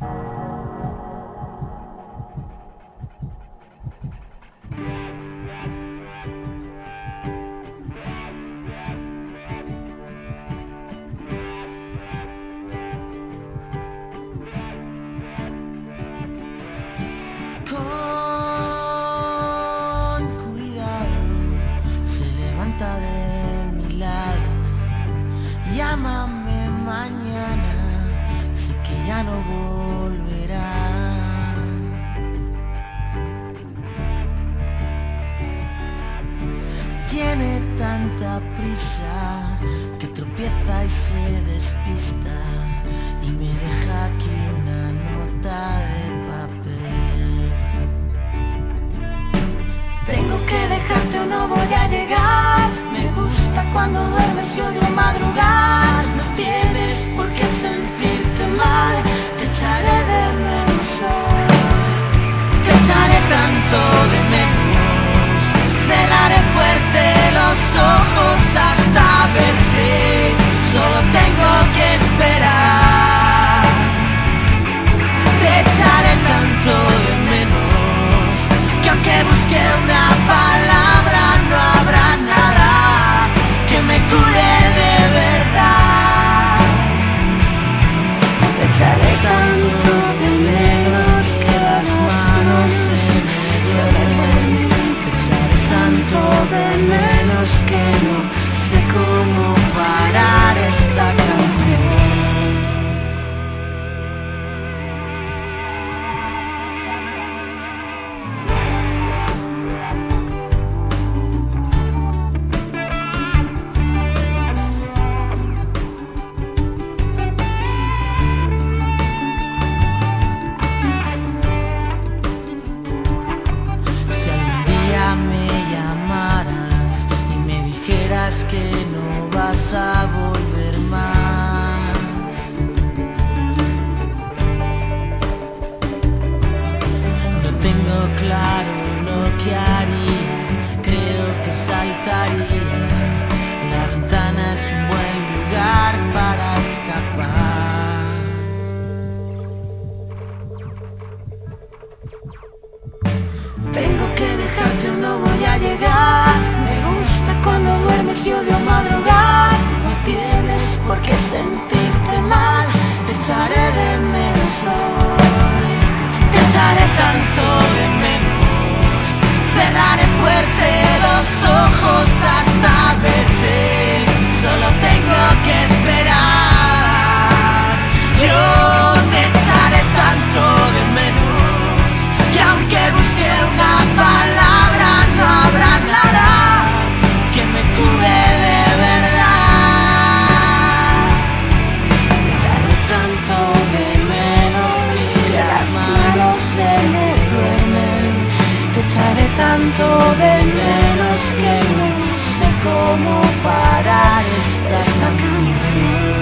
Con cuidado se levanta de mi lado. Llámame mañana, sé que ya no volverá. Tiene tanta prisa que tropieza y se despista y me deja aquí una nota de papel. Tengo que dejarte o no voy a llegar. Me gusta cuando duermes y odio madrugar. No tienes por qué sentirte mal. Te echaré de menos hoy. Te echaré tanto de menos. Cerraré fuerte los ojos hasta verte. Solo tengo que esperar. Te echaré tanto de menos que aunque busque una palabra no habrá nada que me cure de verdad. Te echaré tanto de menos que las manos se duermen. Te echaré tanto de menos que no sé cómo parar esta canción. Que no vas a volver más. No tengo claro lo que haría, creo que saltaría. La ventana es un buen lugar para escapar. Tengo que dejarte o no voy a llegar. Me gusta cuando duermes y odio madrugar. No tienes por qué sentirte mal. Te echaré de menos hoy. Te echaré tanto de menos. Cerraré fuerte los ojos hasta verte. Solo tengo que esperar. Yo te echaré tanto de menos que aunque busque una palabra no habrá nada que me cure de verdad. Te echaré tanto de menos que si las manos se me duermen. Te echaré tanto de menos que no sé cómo parar esta canción.